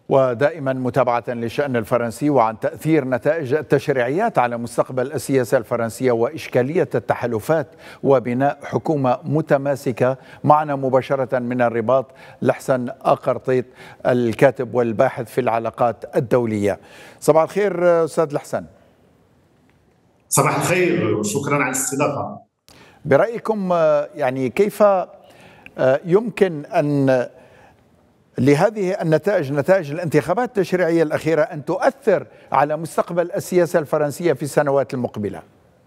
ودائما متابعة للشأن الفرنسي وعن تأثير نتائج التشريعيات على مستقبل السياسة الفرنسية وإشكالية التحالفات وبناء حكومة متماسكة. معنا مباشرة من الرباط لحسن أقرطيط، الكاتب والباحث في العلاقات الدولية. صباح الخير أستاذ لحسن. صباح الخير وشكرا على الاستضافة. برأيكم يعني كيف يمكن أن لهذه النتائج، نتائج الانتخابات التشريعية الأخيرة، أن تؤثر على مستقبل السياسة الفرنسية في السنوات المقبلة؟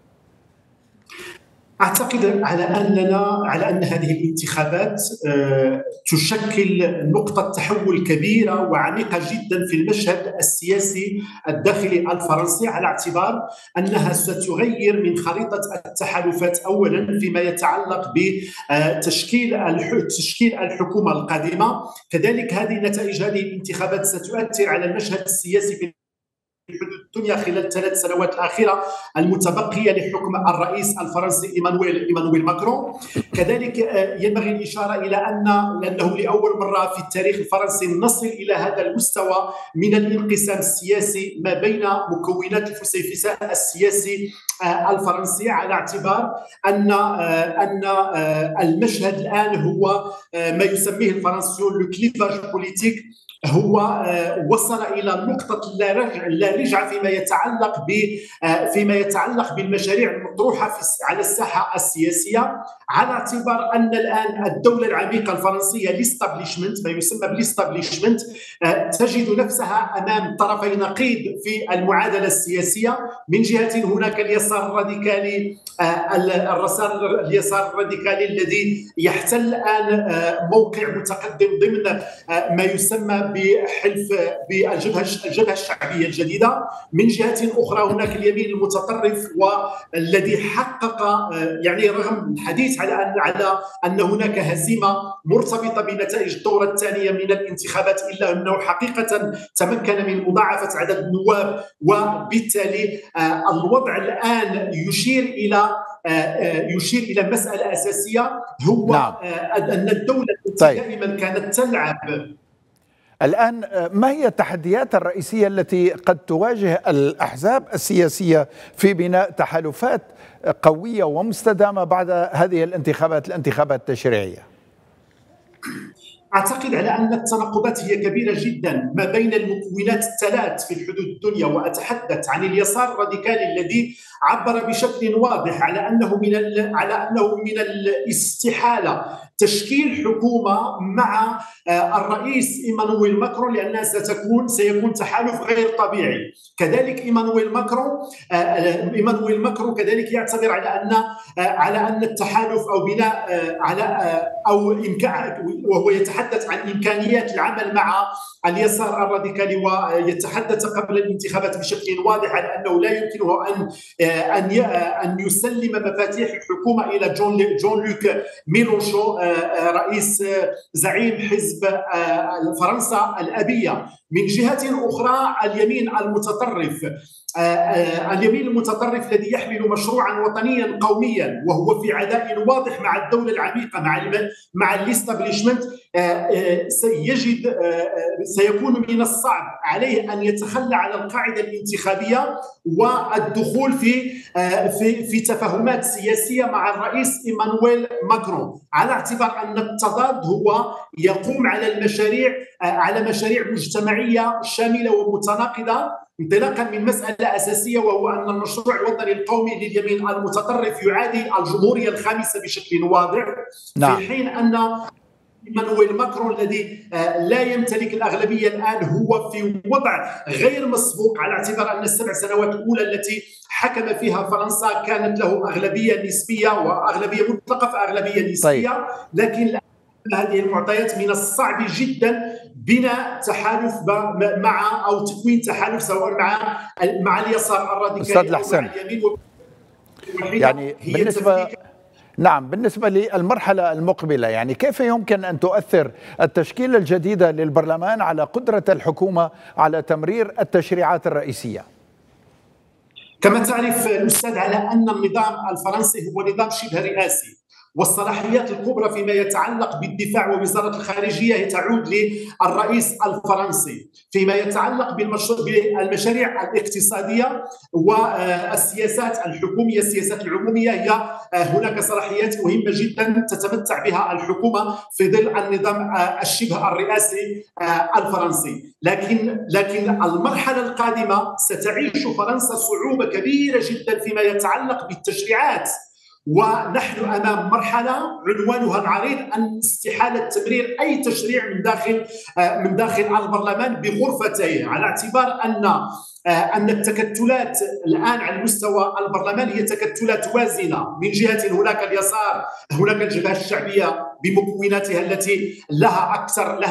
أعتقد على أن هذه الانتخابات تشكل نقطة تحول كبيرة وعميقة جدا في المشهد السياسي الداخلي الفرنسي، على اعتبار أنها ستغير من خريطة التحالفات أولا فيما يتعلق بتشكيل الحكومة القادمة. كذلك نتائج هذه الانتخابات ستؤثر على المشهد السياسي في الدنيا خلال 3 سنوات الأخيرة المتبقية لحكم الرئيس الفرنسي إيمانويل ماكرون. كذلك ينبغي الإشارة إلى أنه لأول مرة في التاريخ الفرنسي نصل إلى هذا المستوى من الانقسام السياسي ما بين مكونات الفسيفساء السياسي الفرنسي، على اعتبار أن المشهد الآن هو ما يسميه الفرنسيون لو كليفاج بوليتيك، هو وصل الى نقطه لا رجعه فيما يتعلق بالمشاريع المطروحه على الساحه السياسيه، على اعتبار ان الان الدوله العميقه الفرنسيه الاستابليشمنت، ما يسمى بالاستابليشمنت، تجد نفسها امام طرفي نقيض في المعادله السياسيه. من جهه هناك اليسار الراديكالي، اليسار الراديكالي الذي يحتل الان موقع متقدم ضمن ما يسمى بحلف بالجبهه الشعبيه الجديده. من جهه اخرى هناك اليمين المتطرف، والذي حقق يعني رغم الحديث على ان هناك هزيمه مرتبطه بنتائج الدوره الثانيه من الانتخابات، الا انه حقيقه تمكن من مضاعفه عدد النواب، وبالتالي الوضع الان يشير الى مساله اساسيه، هو نعم. ان الدوله التي دائما كانت تلعب الآن، ما هي التحديات الرئيسية التي قد تواجه الأحزاب السياسية في بناء تحالفات قوية ومستدامة بعد هذه الانتخابات التشريعية؟ أعتقد على أن التناقضات هي كبيرة جدا ما بين المكونات الثلاث في الحدود الدنيا، وأتحدث عن اليسار الراديكالي الذي عبر بشكل واضح على أنه من الاستحالة تشكيل حكومة مع الرئيس إيمانويل ماكرون، لأنها سيكون تحالف غير طبيعي. كذلك إيمانويل ماكرون كذلك يعتبر على أن التحالف أو بناء وهو يتحدث عن إمكانيات العمل مع اليسار الراديكالي، ويتحدث قبل الانتخابات بشكل واضح على أنه لا يمكنه أن يسلم مفاتيح الحكومة إلى جون لوك ميلونشون، رئيس زعيم حزب فرنسا الأبية. من جهة أخرى اليمين المتطرف الذي يحمل مشروعا وطنيا قوميا، وهو في عداء واضح مع الدولة العميقة، مع الاستابليشمنت، سيكون من الصعب عليه أن يتخلى عن القاعدة الانتخابية والدخول في تفاهمات سياسية مع الرئيس إيمانويل ماكرون، على اعتبار أن التضاد هو يقوم على مشاريع مجتمعية شاملة ومتناقضة، انطلاقا من مسألة أساسية، وهو أن المشروع الوطني القومي لليمين المتطرف يعادي الجمهورية الخامسة بشكل واضح. نعم. في حين أن إيمانويل ماكرون الذي لا يمتلك الأغلبية الآن هو في وضع غير مسبوق، على اعتبار أن ال7 سنوات الأولى التي حكم فيها فرنسا كانت له أغلبية نسبية وأغلبية مطلقة فأغلبية نسبية. طيب. لكن هذه المعطيات من الصعب جدا بناء تحالف مع أو تكوين تحالف سواء مع اليسار الراديكالي أو مع اليمين. يعني بالنسبة للمرحلة المقبلة، يعني كيف يمكن أن تؤثر التشكيلة الجديدة للبرلمان على قدرة الحكومة على تمرير التشريعات الرئيسية؟ كما تعرف الأستاذ على أن النظام الفرنسي هو نظام شبه رئاسي، والصلاحيات الكبرى فيما يتعلق بالدفاع ووزارة الخارجية تعود للرئيس الفرنسي. فيما يتعلق بالمشاريع الاقتصادية والسياسات الحكومية، السياسات العمومية، هي هناك صلاحيات مهمة جدا تتمتع بها الحكومة في ظل النظام الشبه الرئاسي الفرنسي. لكن المرحلة القادمة ستعيش فرنسا صعوبة كبيرة جدا فيما يتعلق بالتشريعات، ونحن امام مرحله عنوانها العريض ان استحاله تمرير اي تشريع من داخل البرلمان بغرفتيه، على اعتبار ان التكتلات الان على مستوى البرلمان هي تكتلات وازنه. من جهه هناك اليسار، هناك الجبهه الشعبيه بمكوناتها التي لها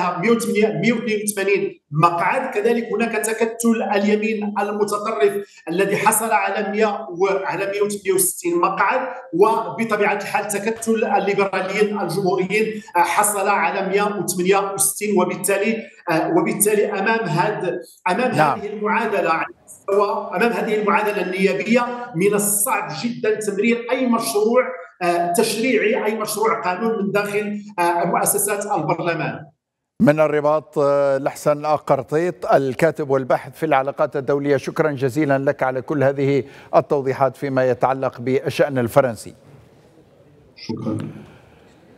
182 مقعد، كذلك هناك تكتل اليمين المتطرف الذي حصل على 160 مقعد، وبطبيعه الحال تكتل الليبراليين الجمهوريين حصل على 168. وبالتالي امام هذه المعادله امام هذه المعادله النيابيه من الصعب جدا تمرير اي مشروع تشريعي، اي مشروع قانون من داخل مؤسسات البرلمان. من الرباط لحسن قرطيط، الكاتب والباحث في العلاقات الدولية، شكرا جزيلا لك على كل هذه التوضيحات فيما يتعلق بالشأن الفرنسي. شكرا.